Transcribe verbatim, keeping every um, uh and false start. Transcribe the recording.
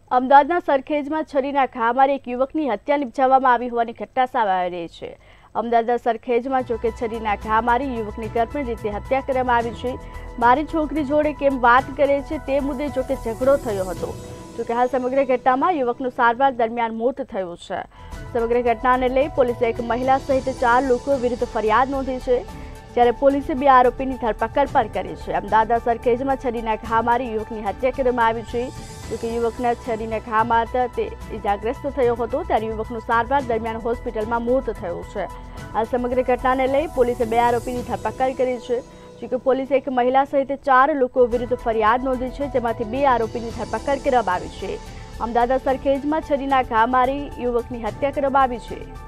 અમદાવાદના સરખેજમાં છરીના ઘા મારી એક યુવકની હત્યા નિપજાવવામાં આવી હોવાની ઘટના સામે આવી રહી છે। અમદાવાદના સરખેજમાં જોકે છરીના ઘા મારી યુવકની ગર્ભણ રીતે હત્યા કરવામાં આવી છે। મારી છોકરી જોડે કેમ વાત કરે છે તે મુદ્દે જોકે ઝઘડો થયો હતો। જોકે હાલ સમગ્ર ઘટનામાં યુવકનું સારવાર દરમિયાન મોત થયું છે। સમગ્ર ઘટનાને લઈ પોલીસે એક મહિલા સહિત ચાર લોકો વિરુદ્ધ ફરિયાદ નોંધી છે, જ્યારે પોલીસે બે આરોપીની ધરપકડ પણ કરી છે। અમદાવાદના સરખેજમાં છરીના ઘા મારી યુવકની હત્યા કરવામાં આવી છે। જોકે યુવકના છરીના ઘા મારતા તે ઇજાગ્રસ્ત થયો હતો, ત્યારે યુવકનું સારવાર દરમિયાન હોસ્પિટલમાં મોત થયું છે। આ સમગ્ર ઘટનાને લઈ પોલીસે બે આરોપીની ધરપકડ કરી છે। જોકે પોલીસે એક મહિલા સહિત ચાર લોકો વિરુદ્ધ ફરિયાદ નોંધી છે, જેમાંથી બે આરોપીની ધરપકડ કરવામાં આવી છે। અમદાવાદના સરખેજમાં છરીના ઘા મારી યુવકની હત્યા કરવામાં આવી છે।